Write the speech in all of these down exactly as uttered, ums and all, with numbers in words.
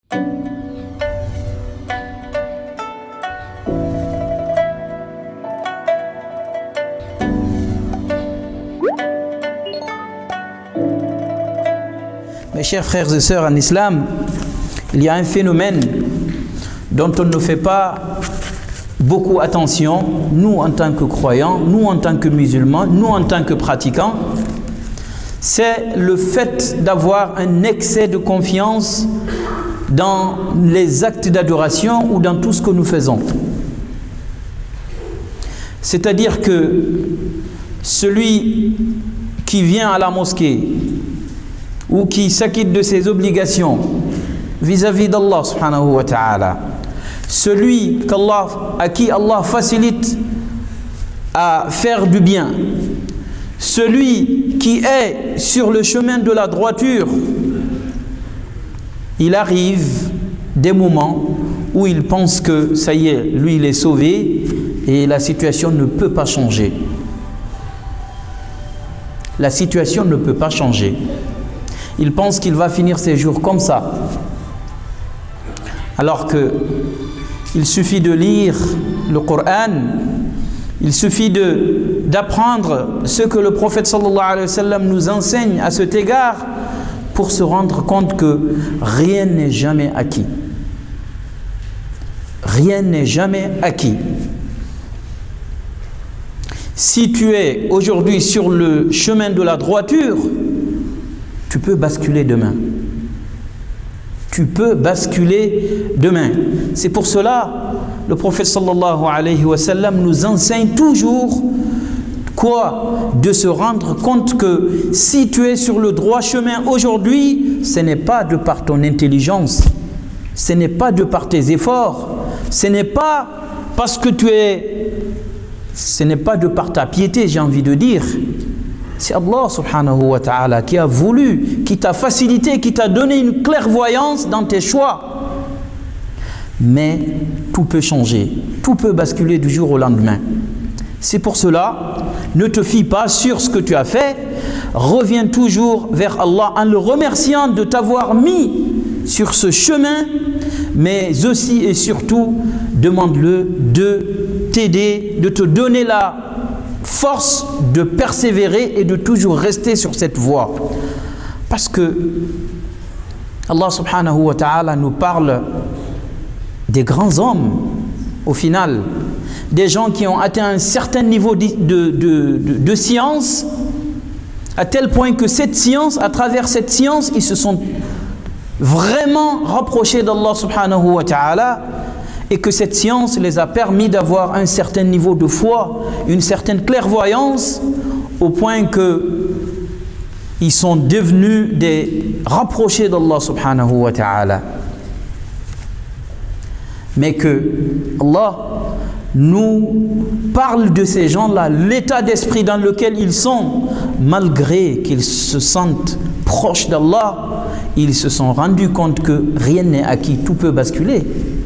Mes chers frères et sœurs en islam, il y a un phénomène dont on ne fait pas beaucoup attention, nous en tant que croyants, nous en tant que musulmans, nous en tant que pratiquants, c'est le fait d'avoir un excès de confiance dans les actes d'adoration ou dans tout ce que nous faisons. C'est-à-dire que celui qui vient à la mosquée ou qui s'acquitte de ses obligations vis-à-vis d'Allah subhanahu wa ta'ala, celui qu'Allah, à qui Allah facilite à faire du bien, celui qui est sur le chemin de la droiture, il arrive des moments où il pense que ça y est, lui il est sauvé et la situation ne peut pas changer. La situation ne peut pas changer. Il pense qu'il va finir ses jours comme ça. Alors que il suffit de lire le Coran, il suffit de d'apprendre ce que le prophète sallallahu alayhi wa sallam nous enseigne à cet égard pour se rendre compte que rien n'est jamais acquis. Rien n'est jamais acquis. Si tu es aujourd'hui sur le chemin de la droiture, tu peux basculer demain. Tu peux basculer demain. C'est pour cela le prophète sallallahu alayhi wa sallam nous enseigne toujours quoi? De se rendre compte que si tu es sur le droit chemin aujourd'hui, ce n'est pas de par ton intelligence, ce n'est pas de par tes efforts, ce n'est pas parce que tu es, ce n'est pas de par ta piété, j'ai envie de dire. C'est Allah subhanahu wa ta'ala qui a voulu, qui t'a facilité, qui t'a donné une clairvoyance dans tes choix. Mais tout peut changer, tout peut basculer du jour au lendemain. C'est pour cela, ne te fie pas sur ce que tu as fait, reviens toujours vers Allah en le remerciant de t'avoir mis sur ce chemin, mais aussi et surtout, demande-le de t'aider, de te donner la force de persévérer et de toujours rester sur cette voie. Parce que Allah subhanahu wa ta'ala nous parle des grands hommes, au final, des gens qui ont atteint un certain niveau de, de, de, de, de science, à tel point que cette science, à travers cette science, ils se sont vraiment rapprochés d'Allah subhanahu wa ta'ala, et que cette science les a permis d'avoir un certain niveau de foi, une certaine clairvoyance, au point que ils sont devenus des rapprochés d'Allah subhanahu wa ta'ala. Mais que Allah nous parle de ces gens-là, l'état d'esprit dans lequel ils sont, malgré qu'ils se sentent proches d'Allah, ils se sont rendus compte que rien n'est acquis, tout peut basculer.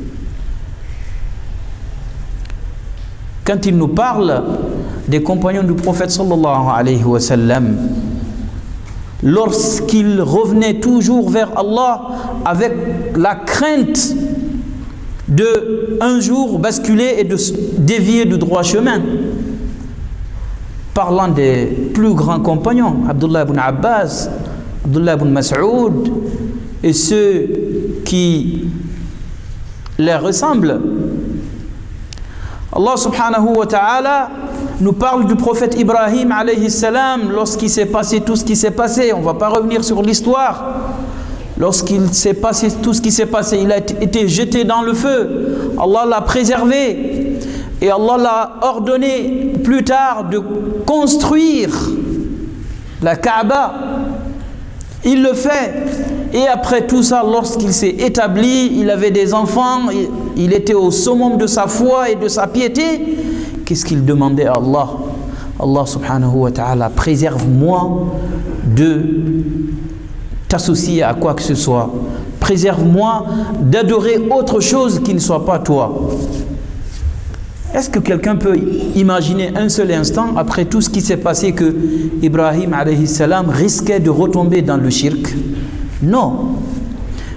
Quand il nous parle des compagnons du prophète sallallahu alayhi wa sallam, lorsqu'ils revenaient toujours vers Allah avec la crainte de un jour basculer et de dévier du droit chemin, parlant des plus grands compagnons, Abdullah ibn Abbas, Abdullah ibn Mas'ud et ceux qui les ressemblent, Allah subhanahu wa ta'ala nous parle du prophète Ibrahim alayhi salam lorsqu'il s'est passé tout ce qui s'est passé. On ne va pas revenir sur l'histoire. Lorsqu'il s'est passé tout ce qui s'est passé, il a été jeté dans le feu. Allah l'a préservé. Et Allah l'a ordonné plus tard de construire la Kaaba. Il le fait. Et après tout ça, lorsqu'il s'est établi, il avait des enfants, il était au summum de sa foi et de sa piété. Qu'est-ce qu'il demandait à Allah? Allah subhanahu wa ta'ala, préserve-moi de t'associer à quoi que ce soit. Préserve-moi d'adorer autre chose qui ne soit pas toi. Est-ce que quelqu'un peut imaginer un seul instant, après tout ce qui s'est passé, que Ibrahim alayhi salam risquait de retomber dans le shirk? Non.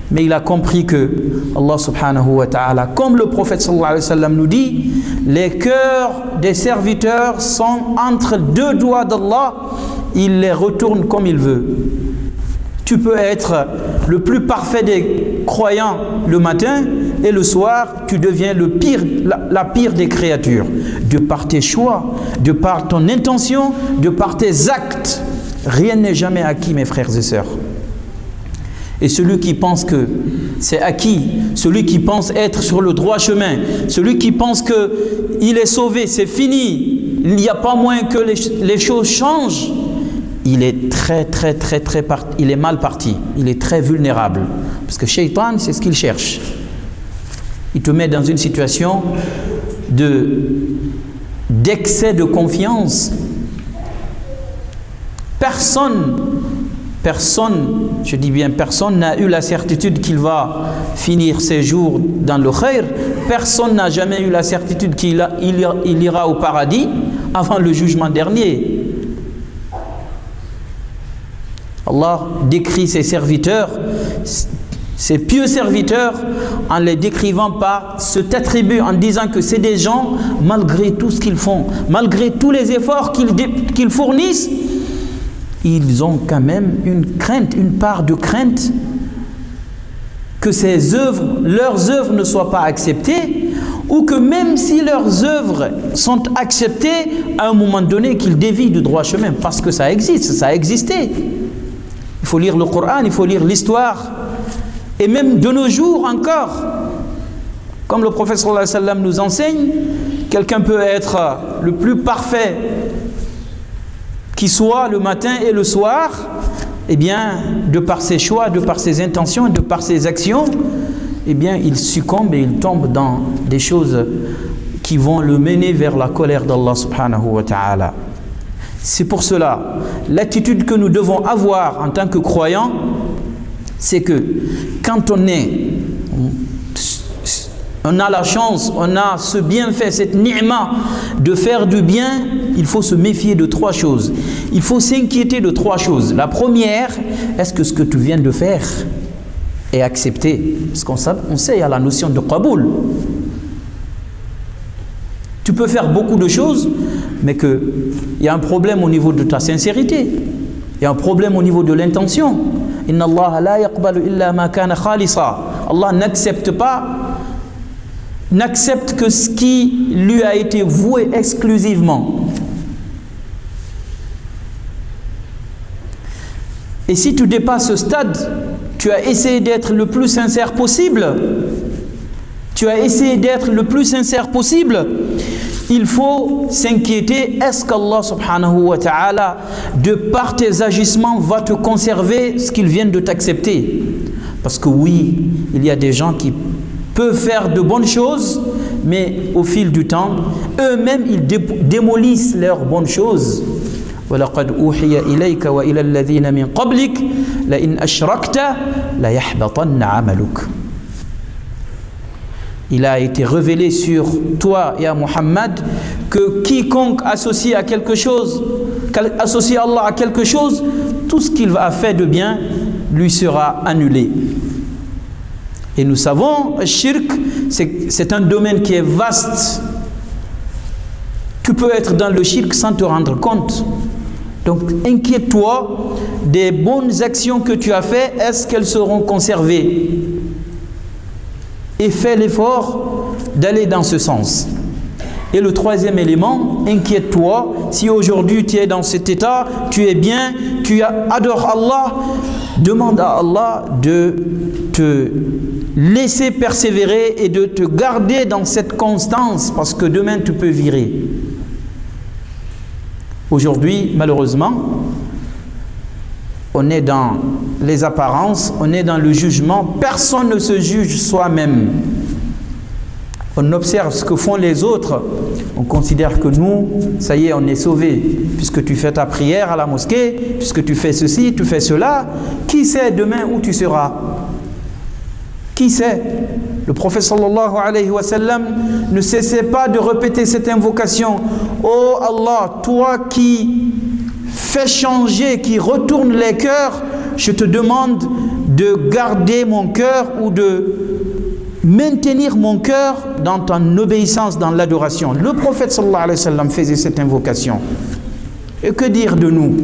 Mais il a compris que Allah subhanahu wa ta'ala, comme le prophète sallallahu alayhi wa sallam nous dit, les cœurs des serviteurs sont entre deux doigts d'Allah, il les retourne comme il veut. Tu peux être le plus parfait des croyants le matin et le soir, tu deviens le pire, la, la pire des créatures. De par tes choix, de par ton intention, de par tes actes. Rien n'est jamais acquis, mes frères et sœurs. Et celui qui pense que c'est acquis, celui qui pense être sur le droit chemin, celui qui pense qu'il est sauvé, c'est fini, il n'y a pas moyen que les, les choses changent, il est très très très très part, il est mal parti, il est très vulnérable. Parce que Shaitan, c'est ce qu'il cherche. Il te met dans une situation de d'excès de confiance. Personne, personne, je dis bien personne, n'a eu la certitude qu'il va finir ses jours dans le khair. Personne n'a jamais eu la certitude qu'il a, il, il ira au paradis avant le jugement dernier. Allah décrit ses serviteurs, ses pieux serviteurs, en les décrivant par cet attribut, en disant que c'est des gens, malgré tout ce qu'ils font, malgré tous les efforts qu'ils qu'ils fournissent, ils ont quand même une crainte, une part de crainte que ces œuvres, leurs œuvres ne soient pas acceptées, ou que même si leurs œuvres sont acceptées, à un moment donné, qu'ils dévient du droit chemin, parce que ça existe, ça a existé. Il faut lire le Coran, il faut lire l'histoire. Et même de nos jours encore, comme le prophète sallallahu alayhi wa sallam nous enseigne, quelqu'un peut être le plus parfait qui soit le matin et le soir, eh bien, de par ses choix, de par ses intentions, de par ses actions, eh bien, il succombe et il tombe dans des choses qui vont le mener vers la colère d'Allah subhanahu wa ta'ala. C'est pour cela, l'attitude que nous devons avoir en tant que croyants, c'est que quand on est, on a la chance, on a ce bienfait, cette ni'ma de faire du bien, il faut se méfier de trois choses. Il faut s'inquiéter de trois choses. La première, est-ce que ce que tu viens de faire est accepté? Parce qu'on sait, on sait, il y a la notion de qaboul. Tu peux faire beaucoup de choses, mais qu'il y a un problème au niveau de ta sincérité. Il y a un problème au niveau de l'intention. Inna Allah la yaqbalu illa ma kana khalisa. Allah n'accepte pas, n'accepte que ce qui lui a été voué exclusivement. Et si tu dépasses ce stade, tu as essayé d'être le plus sincère possible. Tu as essayé d'être le plus sincère possible. Il faut s'inquiéter, est-ce qu'Allah subhanahu wa ta'ala, de par tes agissements, va te conserver ce qu'il vient de t'accepter? Parce que oui, il y a des gens qui peuvent faire de bonnes choses, mais au fil du temps, eux-mêmes, ils dé démolissent leurs bonnes choses. وَلَقَدْ أُوحِيَ إِلَيْكَ وَإِلَى الَّذِينَ مِنْ قَبْلِكَ لَإِنْ أَشْرَكْتَ لَيَحْبَطَنَّ عَمَلُكَ. Il a été révélé sur toi et à Muhammad que quiconque associe à quelque chose, associe Allah à quelque chose, tout ce qu'il a fait de bien lui sera annulé. Et nous savons, le shirk, c'est un domaine qui est vaste. Tu peux être dans le shirk sans te rendre compte. Donc inquiète-toi des bonnes actions que tu as faites, est-ce qu'elles seront conservées? Et fais l'effort d'aller dans ce sens. Et le troisième élément, inquiète-toi, si aujourd'hui tu es dans cet état, tu es bien, tu adores Allah, demande à Allah de te laisser persévérer et de te garder dans cette constance, parce que demain tu peux virer. Aujourd'hui, malheureusement, on est dans les apparences, on est dans le jugement, personne ne se juge soi-même. On observe ce que font les autres, on considère que nous, ça y est, on est sauvés, puisque tu fais ta prière à la mosquée, puisque tu fais ceci, tu fais cela, qui sait demain où tu seras? Qui sait? Le prophète sallallahu alayhi wa sallam ne cessait pas de répéter cette invocation. Oh Allah, toi qui fais changer, qui retourne les cœurs, je te demande de garder mon cœur ou de maintenir mon cœur dans ton obéissance, dans l'adoration. Le prophète sallallahu alayhi wa sallam faisait cette invocation. Et que dire de nous?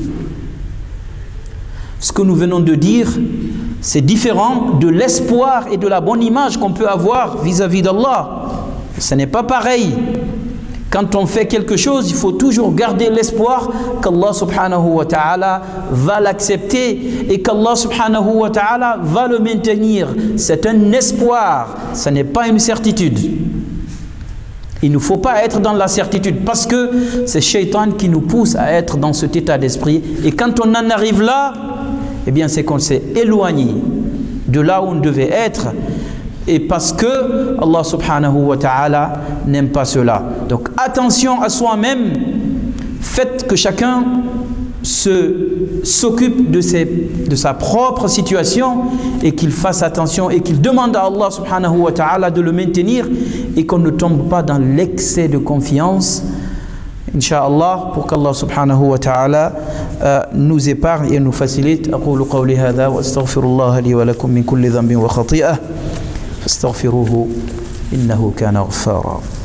Ce que nous venons de dire, c'est différent de l'espoir et de la bonne image qu'on peut avoir vis-à-vis d'Allah. Ce n'est pas pareil. Quand on fait quelque chose, il faut toujours garder l'espoir qu'Allah subhanahu wa ta'ala va l'accepter et qu'Allah subhanahu wa ta'ala va le maintenir. C'est un espoir, ce n'est pas une certitude. Il ne faut pas être dans la certitude parce que c'est Shaitan qui nous pousse à être dans cet état d'esprit. Et quand on en arrive là, eh bien c'est qu'on s'est éloigné de là où on devait être. Et parce que Allah subhanahu wa ta'ala n'aime pas cela. Donc attention à soi-même. Faites que chacun s'occupe de, de sa propre situation et qu'il fasse attention et qu'il demande à Allah subhanahu wa ta'ala de le maintenir et qu'on ne tombe pas dans l'excès de confiance. Inch'Allah, pour qu'Allah subhanahu wa ta'ala euh, nous épargne et nous facilite. أقول قولي هذا وأستغفر الله لي ولكم من كل ذنب وخطيئة فاستغفروه إنه كان غفارا.